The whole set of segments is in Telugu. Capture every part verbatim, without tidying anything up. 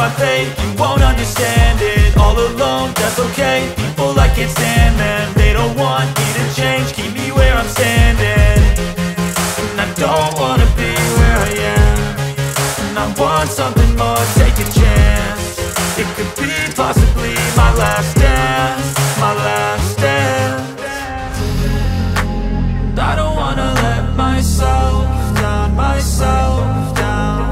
my fate, you won't understand it. All alone, that's okay. People I can't stand them, they don't want me to change, keep me where I'm standing. And I don't wanna be where I am, and I want something more, take a chance. It could be possibly my last dance, my last dance. I don't wanna let myself down, myself down.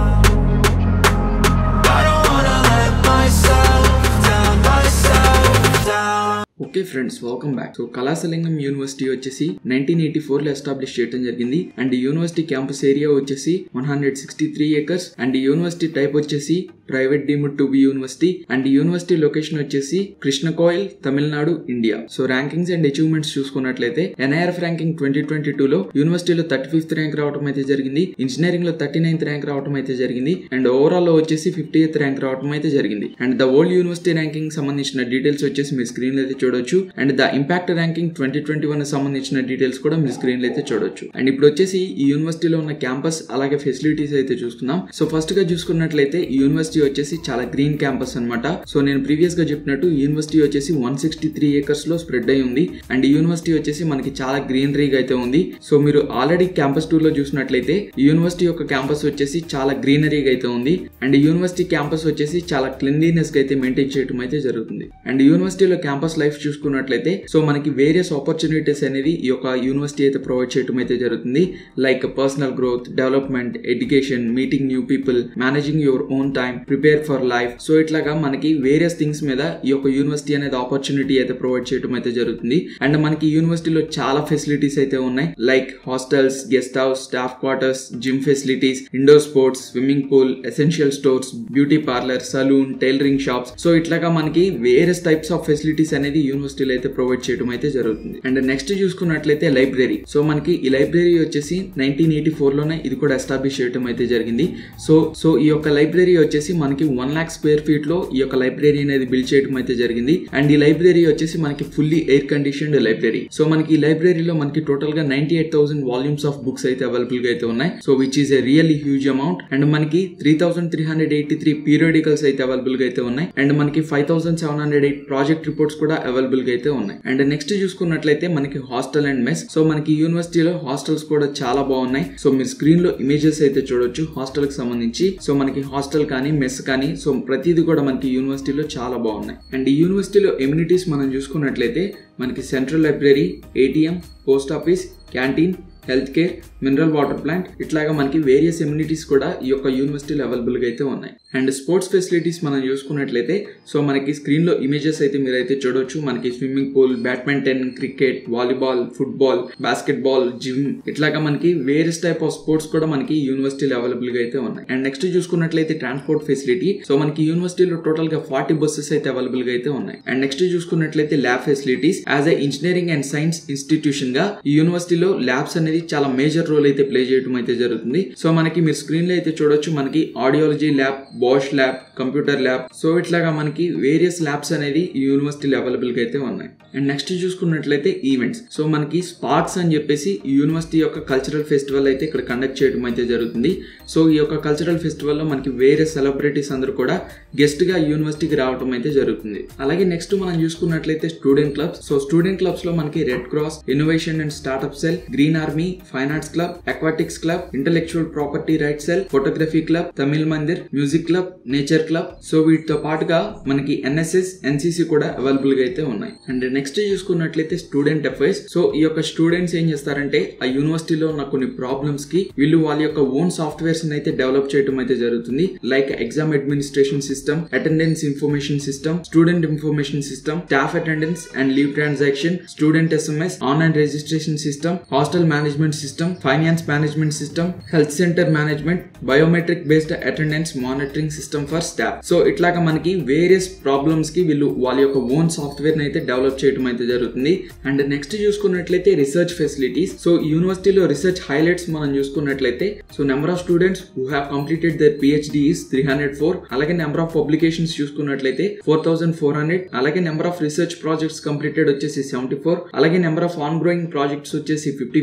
I don't wanna let myself down, myself down. Okay friends, welcome back. So Kalasalingam university వచ్చేసి నైన్టీన్ ఎయిటీ ఫోర్ లో ఎస్టాబ్లిష్ చేయడం జరిగింది. అండ్ యూనివర్సిటీ క్యాంపస్ ఏరియా వచ్చేసి one hundred sixty three acres. And university type వచ్చేసి private deemed to be university. And university location వచ్చేసి Krishnankoil, Tamil Nadu, India. So rankings and achievements చూసుకున్నట్లయితే NIRF ranking twenty twenty two లో యూనివర్సిటీలో థర్టీ ఫిఫ్త్ ర్యాంక్ రావడం అయితే జరిగింది. ఇంజనీరింగ్ లో థర్టీ నైన్త్ ర్యాంక్ రావడం అయితే జరిగింది. అండ్ ఓవరాల్ లో వచ్చేసి ఫిఫ్టీ ఎయిత్ ర్యాంక్ రావడం అయితే జరిగింది. And the world university ranking సంబంధించిన డీటెయిల్స్ వచ్చేసి మీ స్క్రీన్ లో అయితే చూడొచ్చు. And the impact ranking twenty twenty one సంబంధించిన డీటెయిల్స్ కూడా మీ స్క్రీన్ లో అయితే చూడొచ్చు. అండ్ ఇప్పుడు వచ్చేసి ఈ యూనివర్సిటీలో ఉన్న క్యాంపస్ అలాగే ఫెసిలిటీస్ అయితే చూసుకుందాం. సో ఫస్ట్ గా చూసుకున్నట్లయితే ఈ యూనివర్సిటీ వచ్చేసి చాలా గ్రీన్ క్యాంపస్ అన్నమాట. సో నేను ప్రీవియస్ గా చెప్పినట్టు యూనివర్సిటీ వచ్చేసి వన్ సిక్స్టీ త్రీ ఏకర్స్ లో స్ప్రెడ్ అయి ఉంది. అండ్ ఈ యూనివర్సిటీ వచ్చేసి మనకి చాలా గ్రీనరీగా అయితే ఉంది. సో మీరు ఆల్రెడీ క్యాంపస్ టూర్ లో చూసినట్లయితే యూనివర్సిటీ యొక్క క్యాంపస్ వచ్చేసి చాలా గ్రీనరీగా అయితే ఉంది. అండ్ యూనివర్సిటీ క్యాంపస్ వచ్చేసి చాలా క్లీన్లీనెస్ గా అయితే మెయింటైన్ చేయడం అయితే జరుగుతుంది. అండ్ యూనివర్సిటీలో క్యాంపస్ లైఫ్ చూసుకున్నట్లయితే సో మనకి వేరియస్ ఆపర్చునిటీస్ అనేది ఈ యొక్క యూనివర్సిటీ అయితే ప్రొవైడ్ చేయడం అయితే జరుగుతుంది. Like personal growth, development, education, meeting new people, managing your own time, prepare for life. So ఇట్లాగా మనకి వేరియస్ థింగ్స్ మీద ఈ యొక్క యూనివర్సిటీ అనేది ఆపర్చునిటీ అయితే ప్రొవైడ్ చేయడం అయితే జరుగుతుంది. అండ్ మనకి యూనివర్సిటీలో చాలా ఫెసిలిటీస్ అయితే ఉన్నాయి. Like hostels, guest house, staff quarters, gym facilities, indoor sports, swimming pool, essential stores, beauty parlour, salon, tailoring shops. So ఇట్లాగా మనకి వేరియస్ టైప్స్ ఆఫ్ ఫెసిలిటీస్ అనేది యూనివర్సిటీలో అయితే ప్రొవైడ్ చేయడం అయితే జరుగుతుంది. అండ్ నెక్స్ట్ చూసుకున్నట్లయితే లైబ్రరీ. సో మనకి ఈ లైబ్రరీ వచ్చేసి నైన్టీన్ ఎయిటీ ఫోర్ లోనే ఇది కూడా ఎస్టాబ్లిష్ చేయడం అయితే జరిగింది. సో సో ఈ యొక్క లైబ్రరీ వచ్చేసి మనకి వన్ లాక్ స్క్వేర్ ఫీట్ లో ఈ యొక్క లైబ్రరీ అనేది బిల్డ్ చేయడం అయితే జరిగింది. అండ్ ఈ లైబ్రరీ వచ్చేసి మనకి fully air conditioned library. So మనకి ఈ లైబ్రరీలో మనకి టోటల్ గా ninety eight thousand volumes of books అయితే అవైలబుల్ గా అయితే ఉన్నాయి. So which is a really huge amount. And మనకి three thousand three hundred eighty three periodicals అయితే అవైలబుల్ గా అయితే ఉన్నాయి. అండ్ మనకి five thousand seven hundred eight project reports కూడా అవైలబుల్ గా అయితే ఉన్నాయి. అండ్ నెక్స్ట్ చూసుకున్నట్లయితే మనకి హాస్టల్ అండ్ మెస్. సో మనకి యూనివర్సిటీలో హాస్టల్స్ కూడా చాలా బాగున్నాయి. సో మీరు స్క్రీన్ లో ఇమేజెస్ అయితే చూడొచ్చు హాస్టల్ కి సంబంధించి. సో మనకి హాస్టల్ కానీ మెస్ కానీ సో ప్రతిదీ కూడా మనకి యూనివర్సిటీలో చాలా బాగున్నాయి. అండ్ ఈ యూనివర్సిటీలో ఎమ్యూనిటీస్ మనం చూసుకున్నట్లయితే మనకి central library, ATM, post office, canteen, health care, mineral water plant, ఇట్లాగా మనకి వేరియస్ ఎమ్యూనిటీస్ కూడా ఈ యొక్క యూనివర్సిటీలో అవైలబుల్ గా అయితే ఉన్నాయి. అండ్ స్పోర్ట్స్ ఫెసిలిటీస్ మనం చూసుకున్నట్లయితే సో మనకి స్క్రీన్ లో ఇమేజెస్ అయితే మీరు అయితే చూడొచ్చు. మనకి swimming pool, badminton, cricket, volleyball, football, basket ball, gym, ఇట్లాగా మనకి వేరియస్ టైప్ ఆఫ్ స్పోర్ట్స్ కూడా మనకి యూనివర్సిటీలో అవైలబుల్ గా అయితే ఉన్నాయి. అండ్ నెక్స్ట్ చూసుకున్నట్లయితే ట్రాన్స్పోర్ట్ ఫెసిలిటీ. సో మనకి యూనివర్సిటీలో టోటల్ గా ఫార్టీ బస్సెస్ అయితే అవైలబుల్ గా అయితే ఉన్నాయి. అండ్ నెక్స్ట్ చూసుకున్నట్లయితే lab facilities. As a engineering and science institution గా ఈ యూనివర్సిటీలో ల్యాబ్స్ అనేది చాలా మేజర్ రోల్ అయితే ప్లే చేయడం అయితే జరుగుతుంది. సో మనకి మీరు స్క్రీన్ లో అయితే చూడొచ్చు మనకి audiology lab, bash lab, computer lab. So ఇట్లాగా మనకి వేరియస్ ల్యాబ్స్ అనేది ఈ యూనివర్సిటీలో అవైలబుల్ గా అయితే ఉన్నాయి. అండ్ నెక్స్ట్ చూసుకున్నట్లయితే ఈవెంట్స్. సో మనకి స్పార్క్స్ అని చెప్పేసి ఈ యూనివర్సిటీ యొక్క కల్చరల్ ఫెస్టివల్ అయితే ఇక్కడ కండక్ట్ చేయడం అయితే జరుగుతుంది. సో ఈ యొక్క కల్చరల్ ఫెస్టివల్ లో మనకి వేరే సెలబ్రిటీస్ అందరూ కూడా గెస్ట్ గా యూనివర్సిటీకి రావడం అయితే జరుగుతుంది. అలాగే నెక్స్ట్ మనం చూసుకున్నట్లయితే student clubs. So student clubs లో మనకి red cross, innovation and startup cell, green army, fine arts club, aquatics club, intellectual property rights cell, photography club, Tamil Mandir, music club, nature club. So వీటితో పాటుగా మనకి ఎన్ఎస్ఎస్, ఎన్సిసి కూడా అవైలబుల్ గా అయితే ఉన్నాయి. అండ్ నెక్స్ట్ చూసుకున్నట్లయితే స్టూడెంట్ అఫైర్స్. సో ఈ యొక్క స్టూడెంట్స్ ఏం చేస్తారంటే ఆ యూనివర్సిటీలో ఉన్న కొన్ని ప్రాబ్లమ్స్ కి వీళ్ళు వాళ్ళ యొక్క ఓన్ సాఫ్ట్వేర్స్ అయితే డెవలప్ చేయడం అయితే జరుగుతుంది. Like exam administration system, attendance information system, student information system, staff attendance and leave transaction, student SMS, online registration system, hostel management system, finance management system, health centre management, biometric based attendance monitoring system for staff. So ఇట్లాగా మనకి వేరియస్ ప్రాబ్లమ్స్ కి వీళ్ళు వాళ్ళ యొక్క ఓన్ సాఫ్ట్వేర్ అయితే డెవలప్ చేయడం అయితే జరుగుతుంది. అండ్ నెక్స్ట్ చూసుకున్నట్లయితే రీసెర్చ్ ఫెసిలిటీస్. సో యూనివర్సిటీలో రీసెర్చ్ హైలైట్స్ మనం చూసుకున్నట్లయితే so number of students who have completed their PhD is three hundred four. అలాగే నెంబర్ ఆఫ్ పబ్లికేషన్స్ చూసుకున్నట్లయితే ఫోర్ థౌసండ్ ఫోర్ హండ్రెడ్. అలాగే number of research projects completed వచ్చేసి సెవెంటీ ఫోర్. అలాగే number of ongoing projects వచ్చేసి ఫిఫ్టీ ఫోర్.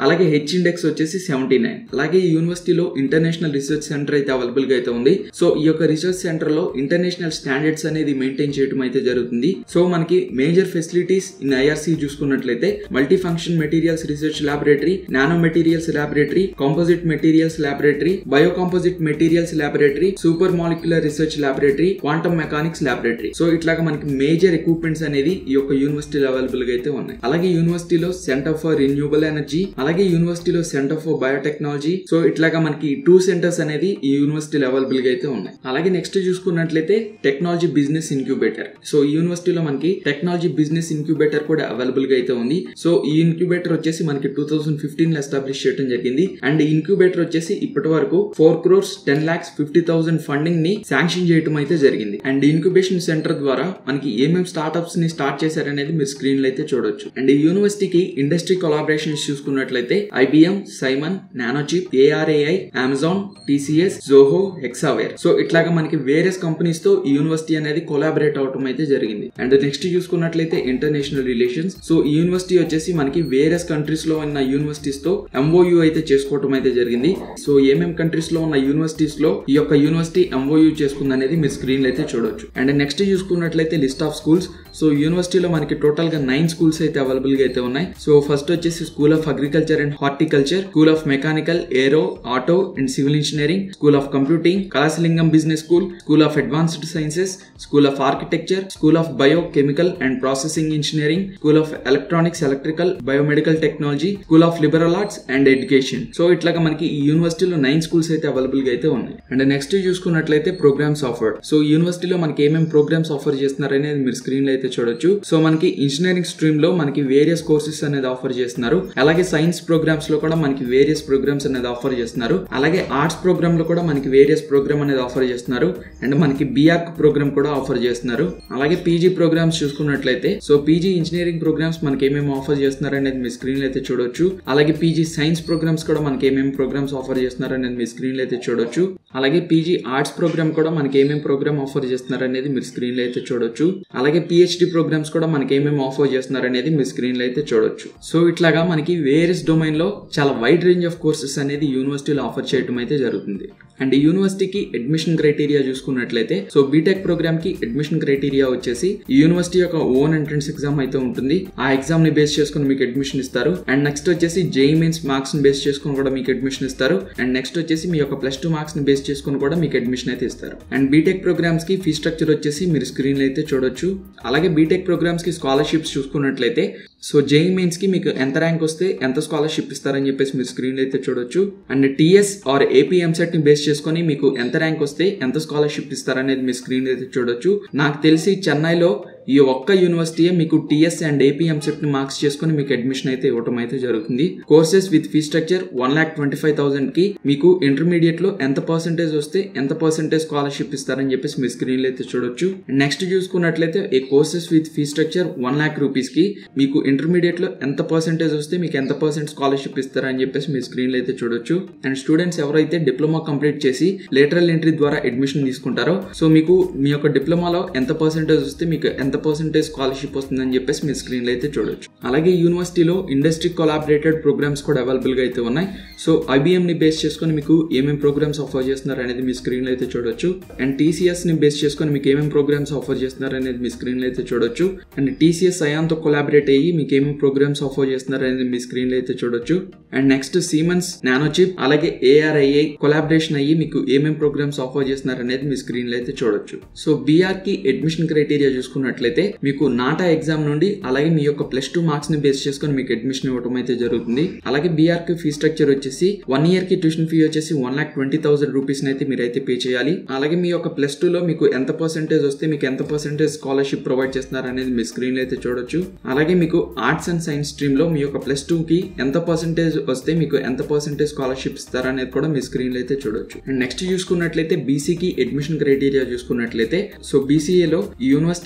అలాగే హెచ్ ఇండెక్స్ వచ్చేసి సెవెంటీ నైన్. అలాగే ఈ యూనివర్సిటీలో ఇంటర్నేషనల్ రీసెర్చ్ సెంటర్ అయితే అవైలబుల్ గా అయితే ఉంది. సో ఈ యొక్క రీసెర్చ్ సెంటర్ లో ఇంటర్నేషనల్ స్టాండర్డ్స్ అనేది మెయింటైన్ చేయడం అయితే జరుగుతుంది. సో మనకి మేజర్ ఫెసిలిటీస్ ఇన్ ఐఆర్సీ చూసుకున్నట్లయితే multi function materials research laboratory, nano materials laboratory, composite materials laboratory, bio composite materials laboratory, super molecular research laboratory, quantum mechanics laboratory. So ఇట్లాగా మనకి మేజర్ ఎక్విప్మెంట్స్ అనేది ఈ యొక్క యూనివర్సిటీలో అవైలబుల్ గా అయితే ఉన్నాయి. అలాగే యూనివర్సిటీలో సెంటర్ ఫర్ రిన్యూవబుల్ ఎనర్జీ, అలాగే యూనివర్సిటీలో సెంటర్ ఫర్ బయోటెక్నాలజీ. సో ఇట్లాగా మనకి టూ సెంటర్స్ అనేది ఈ యూనివర్సిటీలో అవైలబుల్ గా అయితే ఉన్నాయి. అలాగే నెక్స్ట్ చూసుకున్నట్లయితే టెక్నాలజీ బిజినెస్ ఇన్క్యుబేటర్. సో ఈ యూనివర్సిటీలో మనకి టెక్నాలజీ బిజినెస్ ఇన్క్యుబేటర్ కూడా అవైలబుల్ గా అయితే ఉంది. సో ఈ ఇన్క్యుబేటర్ వచ్చేసి మనకి టూ థౌసండ్ ఫిఫ్టీన్ లో ఎస్టాబ్లిష్ చేయడం జరిగింది. అండ్ ఇన్క్యుబేటర్ వచ్చేసి ఇప్పటి వరకు four crores ten lakhs fifty thousand funding ని శాంక్షన్ చేయడం అయితే జరిగింది. అండ్ ఇన్క్యుబేషన్ సెంటర్ ద్వారా మనకి ఏమేమి స్టార్ట్అప్స్ ని స్టార్ట్ చేశారనేది మీరు స్క్రీన్ లో అయితే చూడొచ్చు. అండ్ ఈ యూనివర్సిటీకి ఇండస్ట్రీ కొలాబరేషన్స్ చూసుకున్నట్లయితే IBM, Siemens, nanochip, ARAI, Amazon, TCS, Zoho, Hexaware. So ఇట్లాగా మనకి వేరియస్ కంపెనీస్ తో ఈ యూనివర్సిటీ అనేది కొలాబరేట్ అవటం అయితే జరిగింది. అండ్ నెక్స్ట్ చూసుకున్నట్లయితే ఇంటర్నేషనల్ రిలేషన్స్. సో ఈ యూనివర్సిటీ వచ్చేసి మనకి వేరియస్ కంట్రీస్ లో ఉన్న యూనివర్సిటీస్ తో ఎంఓయూ అయితే చేసుకోవటం అయితే జరిగింది. సో ఏమేమి కంట్రీస్ లో ఉన్న యూనివర్సిటీస్ లో ఈ యొక్క యూనివర్సిటీ ఎంఓయూ చేసుకుంది అనేది మీరు స్క్రీన్ లో అయితే చూడొచ్చు. అండ్ నెక్స్ట్ చూసుకున్నట్లయితే లిస్ట్ ఆఫ్ స్కూల్స్. సో యూనివర్సిటీలో మనకి టోటల్ గా నైన్ స్కూల్స్ అయితే అవైలబుల్ గా అయితే ఉన్నాయి. సో ఫస్ట్ వచ్చేసి school of agriculture and horticulture, school of mechanical, aero, auto and civil engineering, school of computing, Kalasalingam business school, school of advanced sciences, school of architecture, school of biochemical and processing engineering, school of electronics, electrical, biomedical technology, school of liberal arts and education. So ఇట్లాగా మనకి ఈ యూనివర్సిటీలో నైన్ స్కూల్స్ అయితే అవైలబుల్ గా అయితే ఉన్నాయి. అండ్ నెక్స్ట్ చూసుకున్నట్లయితే ప్రోగ్రామ్స్ ఆఫర్డ్. సో యూనివర్సిటీలో మనకి ఏమేమి ప్రోగ్రామ్స్ ఆఫర్ చేస్తున్నారు అనేది మీరు స్క్రీన్ లో అయితే చూడొచ్చు. సో మనకి ఇంజనీరింగ్ స్ట్రీమ్ లో మనకి వేరియస్ కోర్సెస్ అనేది ఆఫర్ చేస్తున్నారు. అలాగే సైన్స్ ప్రోగ్రామ్స్ లో కూడా మనకి వేరియస్ ప్రోగ్రామ్స్ అనేది ఆఫర్ చేస్తున్నారు. అలాగే ఆర్ట్స్ ప్రోగ్రామ్ లో కూడా మనకి వేరియస్ ప్రోగ్రామ్ అనేది ఆఫర్ చేస్తున్నారు. అండ్ మనకి బీఆర్క్ ప్రోగ్రామ్ కూడా ఆఫర్ చేస్తున్నారు. అలాగే పీజీ ప్రోగ్రామ్స్ చూసుకున్నట్లయితే సో పీజీ ఇంజనీరింగ్ ప్రోగ్రామ్స్ మనకి ఏమేమి ఆఫర్ చేస్తున్నారు అనేది మీ స్క్రీన్ లో అయితే చూడొచ్చు. అలాగే పీజీ సైన్స్ ప్రోగ్రామ్స్ కూడా మనకి ఏమేమి ప్రోగ్రామ్స్ ఆఫర్ చేస్తున్నారు అనేది మీ స్క్రీన్ లో అయితే చూడొచ్చు. అలాగే పీజీ ఆర్ట్స్ ప్రోగ్రామ్ కూడా మనకి ఏమేమి ప్రోగ్రామ్ ఆఫర్ చేస్తున్నారు అనేది మీరు స్క్రీన్ లో అయితే చూడొచ్చు. అలాగే పిహెచ్డి ప్రోగ్రామ్స్ కూడా మనకి ఏమేమి ఆఫర్ చేస్తున్నారు అనేది మీ స్క్రీన్ లో అయితే చూడొచ్చు. సో ఇట్లాగా మనకి వేరియస్ డొమైన్ లో చాలా వైడ్ రేంజ్ ఆఫ్ కోర్సెస్ అనేది యూనివర్సిటీలో ఆఫర్ చేయడం అయితే జరుగుతుంది. అండ్ ఈ యూనివర్సిటీకి అడ్మిషన్ క్రైటీరియా చూసుకున్నట్లయితే సో బీటెక్ ప్రోగ్రామ్ కి అడ్మిషన్ క్రైటీరియా వచ్చేసి ఈ యూనివర్సిటీ యొక్క ఓన్ ఎంట్రన్స్ ఎగ్జామ్ అయితే ఉంటుంది. ఆ ఎగ్జామ్ ని బేస్ చేసుకుని మీకు అడ్మిషన్ ఇస్తారు. అండ్ నెక్స్ట్ వచ్చేసి జేఈ మెయిన్స్ మార్క్స్ ని బేస్ చేసుకుని కూడా మీకు అడ్మిషన్ ఇస్తారు. అండ్ నెక్స్ట్ వచ్చేసి మీ యొక్క ప్లస్ టూ మార్క్స్ ని బేస్ చేసుకుని కూడా మీకు అడ్మిషన్ అయితే ఇస్తారు. అండ్ బీటెక్ ప్రోగ్రామ్స్ కి ఫీ స్ట్రక్చర్ వచ్చేసి మీరు స్క్రీన్ లో అయితే చూడొచ్చు. అలాగే బీటెక్ ప్రోగ్రామ్స్ కి స్కాలర్షిప్స్ చూసుకున్నట్లయితే సో జేఈ మెయిన్స్ కి మీకు ఎంత ర్యాంక్ వస్తే ఎంత స్కాలర్షిప్ ఇస్తారని చెప్పేసి మీరు స్క్రీన్ అయితే చూడొచ్చు. And TS or AP EAMCET ని బేస్ చేసుకుని మీకు ఎంత ర్యాంక్ వస్తే ఎంత స్కాలర్షిప్ ఇస్తారనేది మీ స్క్రీన్ అయితే చూడొచ్చు. నాకు తెలిసి చెన్నైలో ఈ ఒక్క యూనివర్సిటీ మీకు టీఎస్ అండ్ ఏపీ ఎంసెట్ ని మార్క్స్ చేసుకుని మీకు అడ్మిషన్ అయితే ఇవ్వడం అయితే జరుగుతుంది. Courses with fee structure one lakh twenty five thousand కి మీకు ఇంటర్మీడియట్ లో ఎంత పర్సెంటేజ్ వస్తే ఎంత పర్సెంటేజ్ స్కాలర్షిప్ ఇస్తారని చెప్పేసి మీ స్క్రీన్ లో అయితే చూడొచ్చు. నెక్స్ట్ చూసుకున్నట్లయితే ఈ courses with fee structure one lakh rupees కి మీకు ఇంటర్మీడియట్ లో ఎంత పర్సెంటేజ్ వస్తే మీకు ఎంత పర్సెంట్ స్కాలర్షిప్ ఇస్తారని చెప్పేసి మీ స్క్రీన్ లో అయితే చూడొచ్చు. అండ్ స్టూడెంట్స్ ఎవరైతే డిప్లొమా కంప్లీట్ చేసి లేటరల్ ఎంట్రీ ద్వారా అడ్మిషన్ తీసుకుంటారో సో మీకు మీ యొక్క డిప్లొమాలో ఎంత పర్సెంటేజ్ వస్తే మీకు ఎంత పర్సెంటేజ్ స్కాలర్షిప్ వస్తుందని చెప్పేసి మీ స్క్రీన్ లో అయితే చూడొచ్చు. అలాగే యూనివర్సిటీలో ఇండస్ట్రీ కొలాబరేటెడ్ ప్రోగ్రామ్స్ కూడా అవైలబుల్ గా అయితే ఉన్నాయి. సో ఐబిఎం ని బేస్ చేసుకుని మీకు ఏమేమి ప్రోగ్రామ్స్ ఆఫర్ చేస్తున్నారు అనేది మీ స్క్రీన్ లో అయితే చూడొచ్చు. అండ్ టీసీఎస్ ని బేస్ చేసుకుని మీకు ఏమేమి ప్రోగ్రామ్స్ ఆఫర్ చేస్తున్నారు అనేది మీ స్క్రీన్ లో అయితే చూడొచ్చు. అండ్ టీసీఎస్ అయాన్ తో కొలాబరేట్ అయ్యి మీకు ఏమేమి ప్రోగ్రామ్స్ ఆఫర్ చేస్తున్నారు అనేది మీ స్క్రీన్ లో అయితే చూడొచ్చు. అండ్ నెక్స్ట్ సీమెన్స్, నానోచిప్ అలాగే ఏఆర్ఐఐ కొలాబరేషన్ అయ్యి మీకు ఏమేమి ప్రోగ్రామ్స్ ఆఫర్ చేస్తున్నారు అనేది మీ స్క్రీన్ లో అయితే చూడొచ్చు. సో బీఆర్ కి అడ్మిషన్ క్రైటీరియా చూసుకున్నట్లయితే మీకు నాటా ఎగ్జామ్ నుండి అలాగే మీ యొక్క ప్లస్ టూ మార్క్స్ ని బేస్ చేసుకుని మీకు అడ్మిషన్ ఇవ్వడం అయితే జరుగుతుంది. అలాగే బీఆర్ కి ఫీ స్ట్రక్చర్ వచ్చేసి వన్ ఇయర్ కి ట్యూషన్ ఫీ వచ్చేసి one lakh twenty thousand rupees అయితే మీరు అయితే పే చేయాలి. అలాగే మీ యొక్క ప్లస్ టూ లో మీకు ఎంత పర్సెంటేజ్ వస్తే మీకు ఎంత పర్సెంటేజ్ స్కాలర్షిప్ ప్రొవైడ్ చేస్తున్నారు అనేది మీ స్క్రీన్ లో అయితే చూడొచ్చు. అలాగే మీకు ఆర్ట్స్ అండ్ సైన్స్ స్ట్రీమ్ లో మీ యొక్క ప్లస్ టూ కి ఎంత పర్సెంటేజ్ వస్తే మీకు ఎంత పర్సెంటేజ్ స్కాలర్షిప్ ఇస్తారు అనేది కూడా మీ స్క్రీన్ లో అయితే చూడొచ్చు. అండ్ నెక్స్ట్ చూసుకున్నట్లయితే బీసీకి అడ్మిషన్ క్రైటీరియా చూసుకున్నట్లయితే సో బీసీఏలో యూనివర్సిటీ యొక్క ఓన్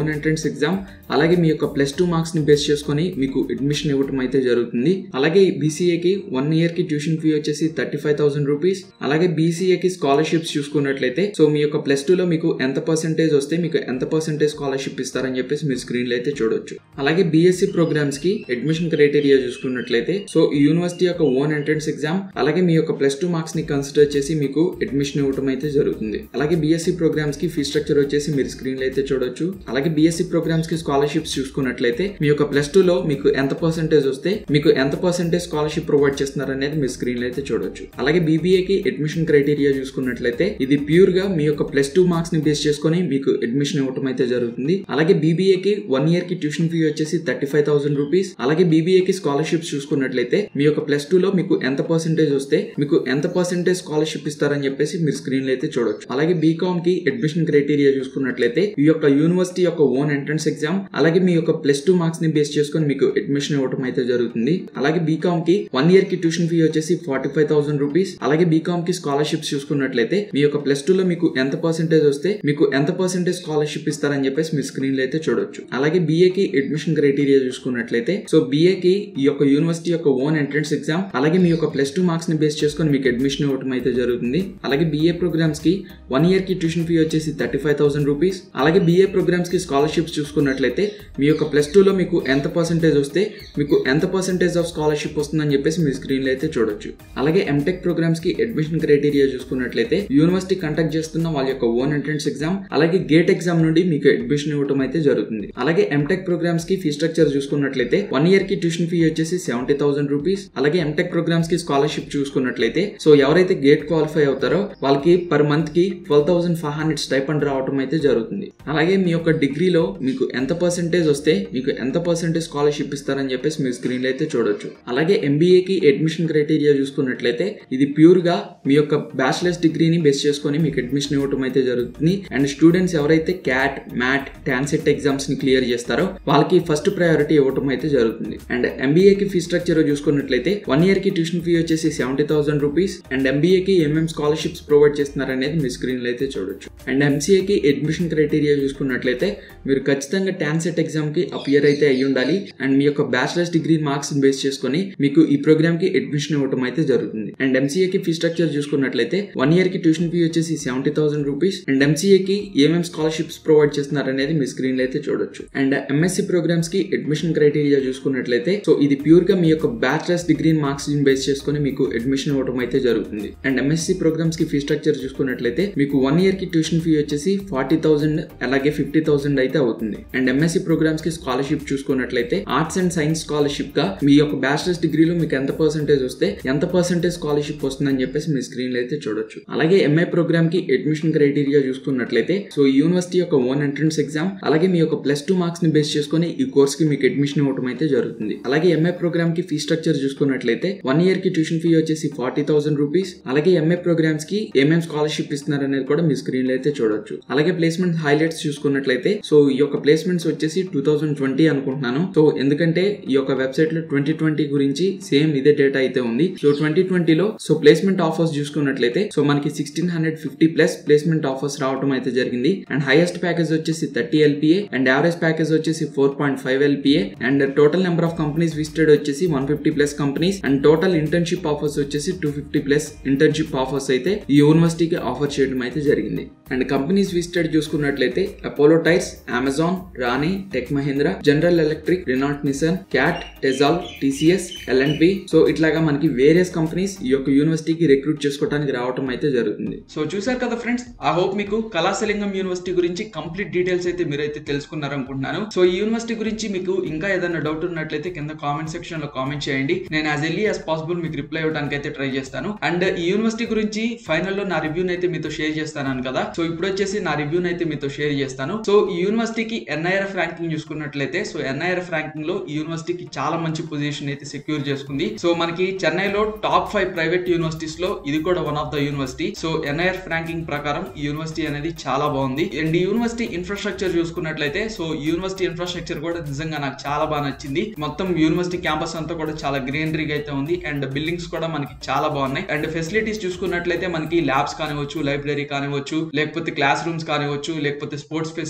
ఓన్ ఎంట్రన్స్ ఎగ్జామ్ అలాగే మీ యొక్క ప్లస్ టూ మార్క్స్ ని బేస్ చేసుకొని మీకు అడ్మిషన్ ఇవ్వడం అయితే జరుగుతుంది. అలాగే బీసీఏకి వన్ ఇయర్ కి ట్యూషన్ ఫీ వచ్చేసి థర్టీ ఫైవ్ థౌసండ్ రూపీస్. అలాగే బీసీఏకి స్కాలర్షిప్స్ చూసుకున్నట్లయితే సో మీ యొక్క ప్లస్ టూ లో మీకు ఎంత పర్సెంటేజ్ వస్తే మీకు ఎంత పర్సెంటేజ్ స్కాలర్షిప్ ఇస్తారని చెప్పేసి మీరు స్క్రీన్ లో అయితే చూడొచ్చు. అలాగే బీఎస్సీ ప్రోగ్రామ్స్ కి అడ్మిషన్ క్రైటీరియా చూసుకున్నట్లయితే సో ఈ యూనివర్సిటీ యొక్క ఓన్ ఎంట్రన్స్ ఎగ్జామ్ అలాగే మీ యొక్క ప్లస్ టూ మార్క్స్ ని కన్సిడర్ చేసి మీకు అడ్మిషన్ ఇవ్వడం అయితే జరుగుతుంది. అలాగే బీఎస్సీ ప్రోగ్రామ్స్ కి ఫీ స్ట్రక్చర్ వచ్చేసి మీరు స్క్రీన్ లో అయితే చూడొచ్చు. అలాగే బీఎస్సీ ప్రోగ్రామ్స్ కి స్కాలర్షిప్స్ చూసుకున్నట్లయితే మీ యొక్క ప్లస్ టూ లో మీకు ఎంత పర్సెంటేజ్ వస్తే మీకు ఎంత పర్సెంటేజ్ స్కాలర్షిప్ ప్రొవైడ్ చేస్తున్నారు అనేది మీ స్క్రీన్ లో అయితే చూడొచ్చు. అలాగే బీబీఏకి అడ్మిషన్ క్రైటీరియా చూసుకున్నట్లయితే ఇది ప్యూర్ గా మీ యొక్క ప్లస్ టూ మార్క్స్ ని బేస్ చేసుకుని మీకు అడ్మిషన్ ఇవ్వడం అయితే జరుగుతుంది. అలాగే బీబీఏకి వన్ ఇయర్ కి ట్యూషన్ ఫీ వచ్చేసి థర్టీ ఫైవ్ థౌసండ్ రూపీస్. అలాగే బీబీఏకి స్కాలర్షిప్స్ చూసుకున్నట్లయితే మీ యొక్క ప్లస్ టూ లో మీకు ఎంత పర్సెంటేజ్ వస్తే మీకు ఎంత పర్సెంటేజ్ స్కాలర్షిప్ ఇస్తారని చెప్పేసి మీరు స్క్రీన్ లో అయితే చూడొచ్చు. అలాగే బీకామ్ కి అడ్మిషన్ క్రైటీరియా చూసుకున్నట్లయితే ఈ యొక్క యూనివర్సిటీ యొక్క ఓన్ ఎంట్రన్స్ ఎగ్జామ్ అలాగే మీ యొక్క ప్లస్ టూ మార్క్స్ ని బేస్ చేసుకుని మీకు అడ్మిషన్ ఇవ్వడం అయితే జరుగుతుంది. అలాగే బీకామ్ కి వన్ ఇయర్ కి ట్యూషన్ ఫీ వచ్చేసి ఫార్టీ ఫైవ్ థౌసండ్ రూపీస్. అలాగే బీకామ్ కి స్కాలర్షిప్స్ చూసుకున్నట్లయితే మీ యొక్క ప్లస్ టూ లో మీకు ఎంత పర్సెంటేజ్ వస్తే మీకు ఎంత పర్సెంటేజ్ స్కాలర్షిప్ ఇస్తారని చెప్పేసి మీరు స్క్రీన్ లో అయితే చూడొచ్చు. అలాగే బీఏ కి అడ్మిషన్ క్రైటీరియా చూసుకున్నట్లయితే సో బీఏ కి ఈ యొక్క యూనివర్సిటీ యొక్క ఓన్ ఎంట్రన్స్ ఎగ్జామ్ అలాగే మీ యొక్క ప్లస్ టూ మార్క్స్ ని బేస్ చేసుకొని మీకు అడ్మిషన్ ఇవ్వడం అయితే జరుగుతుంది. అలాగే బీఏ ప్రోగ్రామ్స్ కి వన్ ఇయర్ కి ట్యూషన్ ఫీ వచ్చేసి థర్టీ ఫైవ్ థౌసండ్ రూపీస్. అలాగే బీఏ ప్రోగ్రామ్స్ కి స్కాలర్షిప్స్ చూసుకున్నట్లయితే మీ యొక్క ప్లస్ టూ లో మీకు ఎంత పర్సెంటేజ్ వస్తే మీకు ఎంత పర్సెంటేజ్ ఆఫ్ స్కాలర్షిప్ వస్తుందని చెప్పేసి మీ స్క్రీన్ లో అయితే చూడొచ్చు. అలాగే ఎంటెక్ ప్రోగ్రామ్స్ కి అడ్మిషన్ క్రైటీరియా చూసుకున్నట్లయితే యూనివర్సిటీ కండక్ట్ చేస్తున్న వాళ్ళ యొక్క ఓన్ ఎంట్రన్స్ ఎగ్జామ్ అలాగే గేట్ ఎగ్జామ్ నుండి మీకు అడ్మిషన్ ఇవ్వడం అయితే జరుగుతుంది. అలాగే ఎంటెక్ ప్రోగ్రామ్స్ కి ఫీ స్ట్రక్చర్ చూసుకున్నట్లయితే వన్ ఇయర్ కి ట్యూషన్ ఫీ వచ్చేసి సెవెంటీ థౌసండ్ రూపీస్. అలాగే ఎంటెక్ ప్రోగ్రామ్స్ కి స్కాలర్షిప్ చూసుకున్నట్లయితే సో ఎవరైతే గేట్ క్వాలిఫై అవుతారో వాళ్ళకి పర్ మంత్ కి twelve thousand five hundred stipend రావడం అయితే జరుగుతుంది. అలాగే మీ యొక్క డిగ్రీలో మీకు ఎంత పర్సెంటేజ్ వస్తే మీకు ఎంత పర్సెంటేజ్ స్కాలర్షిప్ ఇస్తారని చెప్పేసి మీ స్క్రీన్ లో అయితే చూడొచ్చు. అలాగే ఎంబీఏ కి అడ్మిషన్ క్రైటీరియా చూసుకున్నట్లయితే ఇది ప్యూర్ గా మీ యొక్క బ్యాచిలర్స్ డిగ్రీని బేస్ చేసుకొని మీకు అడ్మిషన్ ఇవ్వడం అయితే జరుగుతుంది. అండ్ స్టూడెంట్స్ ఎవరైతే క్యాట్ మ్యాట్ టాన్సెట్ ఎగ్జామ్స్ ని క్లియర్ చేస్తారో వాళ్ళకి ఫస్ట్ ప్రయారిటీ ఇవ్వడం అయితే జరుగుతుంది. అండ్ ఎంబీఏ కి ఫీ స్ట్రక్చర్ చూసుకున్నట్లయితే వన్ ఇయర్ కి ట్యూషన్ ఫీ వచ్చేసి seventy thousand rupees. And MBA కి ఎంఎం స్కాలర్షిప్స్ ప్రొవైడ్ చేస్తున్నారు అనేది మీ స్క్రీన్ లో అయితే చూడొచ్చు. అండ్ ఎంసీఏ కి అడ్మిషన్ క్రైటీరియా చూసుకున్నట్లయితే మీరు ఖచ్చితంగా టాన్సెట్ ఎగ్జామ్ కి అపియర్ అయితే అయ్యి ఉండాలి. అండ్ మీ యొక్క బ్యాచిలర్స్ డిగ్రీ మార్క్స్ బేస్ చేసుకొని మీకు ఈ ప్రోగ్రామ్ కి అడ్మిషన్ ఇవ్వడం అయితే జరుగుతుంది. అండ్ ఎంసీఏ కి ఫీ స్ట్రక్చర్ చూసుకున్నట్లయితే వన్ ఇయర్ కి ట్యూషన్ ఫీ వచ్చేసి seventy thousand rupees. And MCA కి ఏమేం స్కాలర్షిప్స్ ప్రొవైడ్ చేస్తున్నారు అనేది మీ స్క్రీన్ లో అయితే చూడొచ్చు. అండ్ ఎంఎస్సీ ప్రోగ్రామ్స్ కి అడ్మిషన్ క్రైటీరియా చూసుకున్నట్లయితే సో ఇది ప్యూర్ గా మీ యొక్క బ్యాచిలర్స్ డిగ్రీ మార్క్స్ బేస్ చేసుకొని మీకు అడ్మిషన్ ఇవ్వడం అయితే జరుగుతుంది. అండ్ ఎంఎస్సీ ప్రోగ్రామ్స్ కి ఫీ స్ట్రక్చర్ చూసుకున్నట్లయితే మీకు వన్ ఇయర్ కి ట్యూషన్ ఫీ వచ్చేసి ఫార్టీ థౌసండ్ అలాగే ఫిఫ్టీ థౌసండ్ అయితే అవుతుంది. అండ్ ఎంఎస్సీ ప్రోగ్రామ్స్ కి స్కాలర్షిప్ చూసుకున్నట్లయితే ఆర్ట్స్ అండ్ సైన్స్ స్కాలర్షిప్ గా మీ యొక్క బ్యాచిలర్స్ డిగ్రీలో మీకు ఎంత పర్సెంటేజ్ వస్తే ఎంత పర్సెంటేజ్ స్కాలర్షిప్ వస్తుందని చెప్పేసి మీ స్క్రీన్ లో అయితే చూడొచ్చు. అలాగే ఎంఏ ప్రోగ్రామ్ కి అడ్మిషన్ క్రైటీరియా చూసుకున్నట్లయితే సో ఈ యూనివర్సిటీ యొక్క ఓన్ ఎంట్రన్స్ ఎగ్జామ్ అలాగే మీ యొక్క ప్లస్ టూ మార్క్స్ ని బేస్ చేసుకొని ఈ కోర్స్ కి మీకు అడ్మిషన్ ఇవ్వడం అయితే జరుగుతుంది. అలాగే ఎంఏ ప్రోగ్రామ్ కి ఫీ స్ట్రక్చర్ చూసుకున్నట్లయితే వన్ ఇయర్ కి ట్యూషన్ ఫీ వచ్చేసి ఫార్టీ థౌసండ్ రూపీస్. అలాగే ఎంఏ ప్రోగ్రామ్స్ కి ఏమేం స్కాలర్షిప్ ఇస్తున్నారు అనేది కూడా మీ స్క్రీన్ లో అయితే చూడొచ్చు. అలాగే ప్లేస్మెంట్ హైలైట్స్ చూసుకున్నట్లయితే సో ఈ యొక్క ప్లేస్మెంట్స్ వచ్చేసి టూ థౌసండ్ ట్వంటీ అనుకుంటున్నాను. సో ఎందుకంటే ఈ యొక్క వెబ్సైట్ లో ట్వంటీ ట్వంటీ గురించి సేమ్ ఇదే డేటా అయితే ఉంది. సో ట్వంటీ ట్వంటీలో సో ప్లేస్మెంట్ ఆఫర్స్ చూసుకున్నట్లయితే సో మనకి sixteen hundred fifty plus placement offers రావడం అయితే జరిగింది. అండ్ హైయెస్ట్ ప్యాకేజ్ వచ్చేసి thirty LPA and average package వచ్చేసి four point five LPA and total number of companies visited వచ్చేసి one fifty plus companies and total internship offers వచ్చేసి two fifty plus internship offers అయితే ఈ యూనివర్సిటీకి ఆఫర్ చేయడం అయితే జరిగింది. అండ్ కంపెనీస్ విజిటెడ్ చూసుకున్నట్లయితే Apollo Tyres, Amazon, Rane, Tech Mahindra, General Electric, Renault Nissan, CAT, టెజాల్, TCS, L and P. So ఇట్లాగా మనకి వేరియస్ కంపెనీస్ ఈ యొక్క యూనివర్సిటీకి రిక్రూట్ చేసుకోవడానికి రావడం అయితే జరుగుతుంది. సో చూసారు కదా ఫ్రెండ్స్, ఐ హోప్ మీకు కళాశాలింగం యూనివర్సిటీ గురించి కంప్లీట్ డీటెయిల్స్ అయితే మీరైతే తెలుసుకున్నారు అనుకుంటున్నాను. సో ఈ యూనివర్సిటీ గురించి మీకు ఇంకా ఏదైనా డౌట్ ఉన్నట్లయితే కింద కామెంట్ సెక్షన్ లో కామెంట్ చేయండి. నేను యాజ్ ఎర్లీ యాజ్ పాసిబుల్ మీకు రిప్లై ఇవ్వడానికి అయితే ట్రై చేస్తాను. అండ్ ఈ యూనివర్సిటీ గురించి ఫైనల్ లో నా రివ్యూని అయితే మీతో షేర్ చేస్తాను కదా. సో ఇప్పుడు వచ్చేసి నా రివ్యూని అయితే మీతో షేర్ చేస్తాను. సో ఈ యూనివర్సిటీకి ఎన్ఐఆర్ఎఫ్ ర్యాంకింగ్ చూసుకున్నట్లయితే సో ఎన్ఐఆర్ఎఫ్ ర్యాంకింగ్ లో ఈ యూనివర్సిటీకి చాలా మంచి పొజిషన్ అయితే సెక్యూర్ చేసుకుంది. సో మనకి చెన్నైలో టాప్ ఫైవ్ ప్రైవేట్ యూనివర్సిటీస్ లో ఇది కూడా one of the university. So NIRF ranking ప్రకారం ఈ యూనివర్సిటీ అనేది చాలా బాగుంది. అండ్ ఈ యూనివర్సిటీ ఇన్ఫ్రాస్ట్రక్చర్ చూసుకున్నట్లయితే సో యూనివర్సిటీ ఇన్ఫ్రాస్ట్రక్చర్ కూడా నిజంగా నాకు చాలా బాగా నచ్చింది. మొత్తం యూనివర్సిటీ క్యాంపస్ అంతా కూడా చాలా గ్రీనరీగా అయితే ఉంది. అండ్ బిల్డింగ్స్ కూడా మనకి చాలా బాగున్నాయి. అండ్ ఫెసిలిటీస్ చూసుకున్నట్లయితే మనకి ల్యాబ్స్ కానివచ్చు, లైబ్రరీ కానివచ్చు, లేకపోతే క్లాస్ రూమ్స్ కానివచ్చు, లేకపోతే స్పోర్ట్స్ ఫెసిలిటీస్ కానివచ్చు,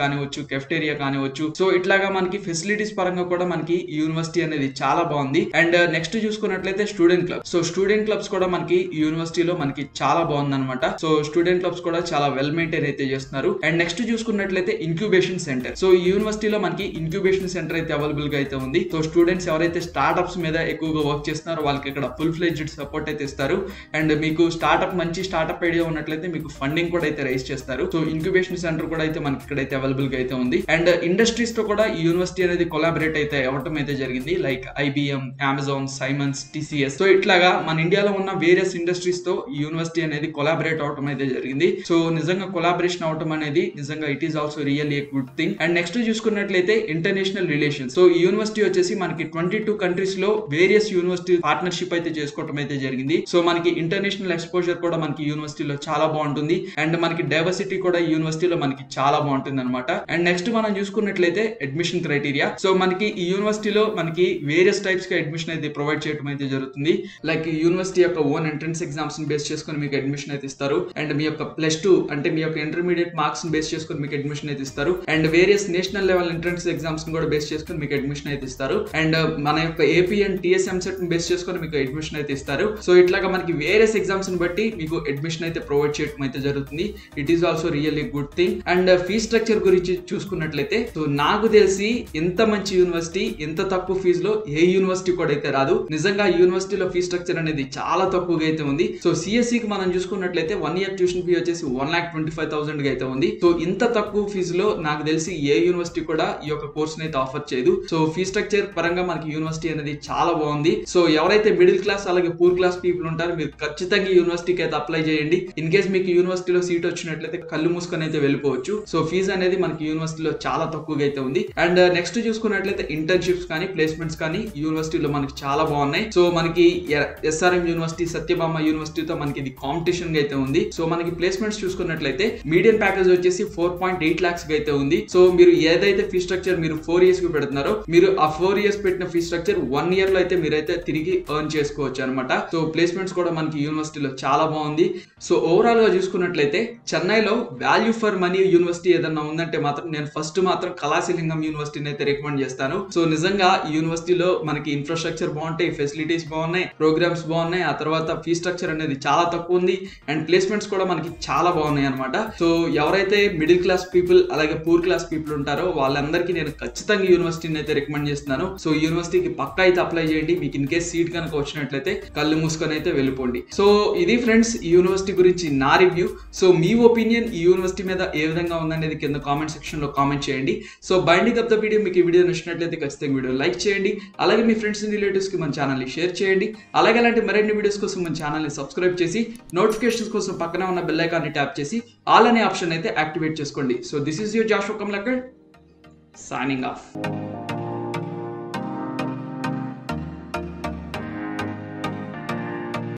కానివచ్చు, కెఫ్టేరియా కానివచ్చు. సో ఇట్లాగా మనకి ఫెసిలిటీస్ పరంగా కూడా మనకి యూనివర్సిటీ అనేది చాలా బాగుంది. అండ్ నెక్స్ట్ చూసుకున్నట్లయితే student club. So student clubs కూడా మనకి యూనివర్సిటీలో మనకి చాలా బాగుంది అనమాట. సో స్టూడెంట్ క్లబ్స్ కూడా చాలా వెల్ మెయింటైన్ అయితే చేస్తున్నారు. అండ్ నెక్స్ట్ చూసుకున్నట్లయితే ఇంక్యుబేషన్ సెంటర్. సో ఈ యూనివర్సిటీలో మనకి ఇంక్యుబేషన్ సెంటర్ అయితే అవైలబుల్ గా అయితే ఉంది. సో స్టూడెంట్స్ ఎవరైతే స్టార్ట్అప్స్ మీద ఎక్కువగా వర్క్ చేస్తున్నారో వాళ్ళకి ఇక్కడ ఫుల్ ఫ్లెడ్జ్డ్ సపోర్ట్ అయితే ఇస్తారు. అండ్ మీకు స్టార్ట్అప్ మంచి స్టార్ట్అప్ ఐడియా ఉన్నట్లయితే మీకు ఫండింగ్ కూడా అయితే రైజ్ చేస్తారు. సో ఇంక్యుబేషన్ సెంటర్ కూడా అయితే మనకి ఇక్కడైతే అవైలబుల్ గా అయితే ఉంది. అండ్ ఇండస్ట్రీస్ తో కూడా ఈ యూనివర్సిటీ అనేది కొలాబరేట్ అయితే అవ్వటం అయితే జరిగింది. Like IBM, Amazon, Siemens, TCS. So ఇట్లాగా మన ఇండియాలో ఉన్న వేరియస్ ఇండస్ట్రీస్ తో ఈ యూనివర్సిటీ అనేది కొలాబరేట్ అవటం అయితే జరిగింది. సో నిజంగా కొలాబరేషన్ అవటం అనేది నిజంగా it is also really a good thing. And next చూసుకున్నట్లయితే ఇంటర్నేషనల్ రిలేషన్స్. సో ఈ యూనివర్సిటీ వచ్చేసి మనకి ట్వంటీ టూ కంట్రీస్ లో వేరియస్ యూనివర్సిటీ పార్ట్నర్షిప్ అయితే చేసుకోవటం అయితే జరిగింది. సో మనకి ఇంటర్నేషనల్ ఎక్స్పోజర్ కూడా మనకి యూనివర్సిటీలో చాలా బాగుంటుంది. అండ్ మనకి డైవర్సిటీ కూడా ఈ యూనివర్సిటీలో మనకి చాలా బాగుంటుంది అనమాట. అండ్ నెక్స్ట్ మనం చూసుకున్నట్లయితే అడ్మిషన్ క్రైటీరియా. సో మనకి ఈ యూనివర్సిటీలో మనకి వేరియస్ టైప్స్ గా అడ్మిషన్ అయితే ప్రొవైడ్ చేయడం అయితే జరుగుతుంది. లైక్ యూనివర్సిటీ యొక్క ఓన్ ఎంట్రన్స్ ఎగ్జామ్స్ ని బేస్ చేసుకుని మీకు అడ్మిషన్ అయితే ఇస్తారు. అండ్ మీ యొక్క ప్లస్ టూ అంటే మీ యొక్క ఇంటర్మీడియట్ మార్క్స్ ని బేస్ చేసుకుని మీకు అడ్మిషన్ అయితే ఇస్తారు. And various national level entrance exams ని కూడా బేస్ చేసుకుని మీకు అడ్మిషన్ అయితే ఇస్తారు. అండ్ మన యొక్క ఏపీ అండ్ టిఎస్ఎం సెట్ ని బేస్ చేసుకుని మీకు అడ్మిషన్ అయితే ఇస్తారు. సో ఇట్లాగా మనకి వేరియస్ ఎగ్జామ్స్ ని బట్టి మీకు అడ్మిషన్ అయితే ప్రొవైడ్ చేయడం అయితే జరుగుతుంది. It is also really good thing. And fee structure గురించి చూసుకున్నట్లయితే సో నాకు తెలిసి ఇంత మంచి యూనివర్సిటీ ఇంత తక్కువ ఫీజులో ఏ యూనివర్సిటీ కూడా అయితే రాదు. నిజంగా యూనివర్సిటీలో ఫీ స్ట్రక్చర్ అనేది చాలా తక్కువగా అయితే ఉంది. సో సిఎస్సి కి మనం చూసుకున్నట్లయితే వన్ ఇయర్ ట్యూషన్ ఫీ వచ్చేసి one lakh twenty five thousand గా అయితే ఉంది. సో ఇంత తక్కువ ఫీజులో నాకు తెలిసి ఏ యూనివర్సిటీ కూడా ఈ యొక్క కోర్స్ అయితే ఆఫర్ చేయదు. సో ఫీ స్ట్రక్చర్ పరంగా మనకి యూనివర్సిటీ అనేది చాలా బాగుంది. సో ఎవరైతే మిడిల్ క్లాస్ అలాగే పూర్ క్లాస్ పీపుల్ ఉంటారో మీరు ఖచ్చితంగా యూనివర్సిటీకి అయితే అప్లై చేయండి. ఇన్ కేస్ మీకు యూనివర్సిటీలో సీట్ వచ్చినట్లయితే కళ్ళు మూసుకొని అయితే వెళ్ళిపోవచ్చు. సో ఫీజు అనేది మనకి యూనివర్సిటీలో చాలా తక్కువగా అయితే ఉంది. అండ్ నెక్స్ట్ చూసుకున్నట్లయితే ఇంటర్న్షిప్స్ కానీ ప్లేస్మెంట్స్ కానీ యూనివర్సిటీలో మనకి చాలా బాగున్నాయి. సో మనకి ఎస్ఆర్ఎం యూనివర్సిటీ, సత్యభామ యూనివర్సిటీతో మనకి ఇది కాంపిటీషన్ అయితే ఉంది. సో మనకి ప్లేస్మెంట్స్ చూసుకున్నట్లయితే మీడియం ప్యాకేజ్ వచ్చేసి ఫోర్ పాయింట్ ఎయిట్ లాక్స్ గా అయితే ఉంది. సో మీరు ఏదైతే ఫీ స్ట్రక్చర్ మీరు ఫోర్ ఇయర్స్ కి పెడుతున్నారో మీరు ఆ ఫోర్ ఇయర్స్ పెట్టిన ఫీ స్ట్రక్చర్ వన్ ఇయర్ లో అయితే మీరైతే తిరిగి ఎర్న్ చేసుకోవచ్చు అనమాట. సో ప్లేస్మెంట్స్ కూడా మనకి యూనివర్సిటీలో చాలా బాగుంది. సో ఓవరాల్ గా చూసుకున్నట్లయితే చెన్నైలో వాల్యూ ఫర్ మనీ యూనివర్సిటీ ఏదన్నా ఉందంటే మాత్రం నేను ఫస్ట్ మాత్రం కళాశలింగం యూనివర్సిటీని అయితే రికమెండ్ చేస్తాను. సో నిజంగా ఈ యూనివర్సిటీలో మనకి ఇన్ఫ్రాస్ట్రక్చర్ బాగుంటాయి, ఫెసిలిటీస్ బాగున్నాయి, ప్రోగ్రామ్స్ బాగున్నాయి, ఆ తర్వాత ఫీ స్ట్రక్చర్ అనేది చాలా తక్కువ ఉంది. అండ్ ప్లేస్మెంట్స్ కూడా మనకి చాలా బాగున్నాయి అనమాట. సో ఎవరైతే మిడిల్ క్లాస్ పీపుల్ అలాగే పూర్ క్లాస్ పీపుల్ ఉంటారో వాళ్ళందరికీ నేను ఖచ్చితంగా యూనివర్సిటీని అయితే రికమెండ్ చేస్తున్నాను. సో యూనివర్సిటీకి పక్కా అయితే అప్లై చేయండి. మీకు ఇన్ కేస్ సీట్ కనుక వచ్చినట్లయితే కళ్ళు మూసుకొని అయితే వెళ్ళిపోండి. సో ఇది ఫ్రెండ్స్ ఈ యూనివర్సిటీ గురించి నా రివ్యూ. సో మీ ఒపీనియన్ ఈ యూనివర్సిటీ మీద ఏ విధంగా ఉందనేది కింద కామెంట్ సెక్షన్ లో కామెంట్ చేయండి. So winding up the video మీకు ఈ వీడియో నచ్చినట్లయితే ఖచ్చితంగా వీడియో లైక్ చేయండి. అలాగే మీ ఫ్రెండ్స్ అండ్ రిలేటివ్స్ కి మన ఛానల్ ని షేర్ చేయండి. అలాగే అలాంటి మరిన్ని వీడియోస్ కోసం మన ఛానల్ ని సబ్స్క్రైబ్ చేసి నోటిఫికేషన్స్ కోసం పక్కన ఉన్న బెల్ ఐకాన్ ని ట్యాప్ చేసి ఆల్ అనే ఆప్షన్ అయితే యాక్టివేట్ చేసుకోండి. So this is your Joshua Kamlakar signing off.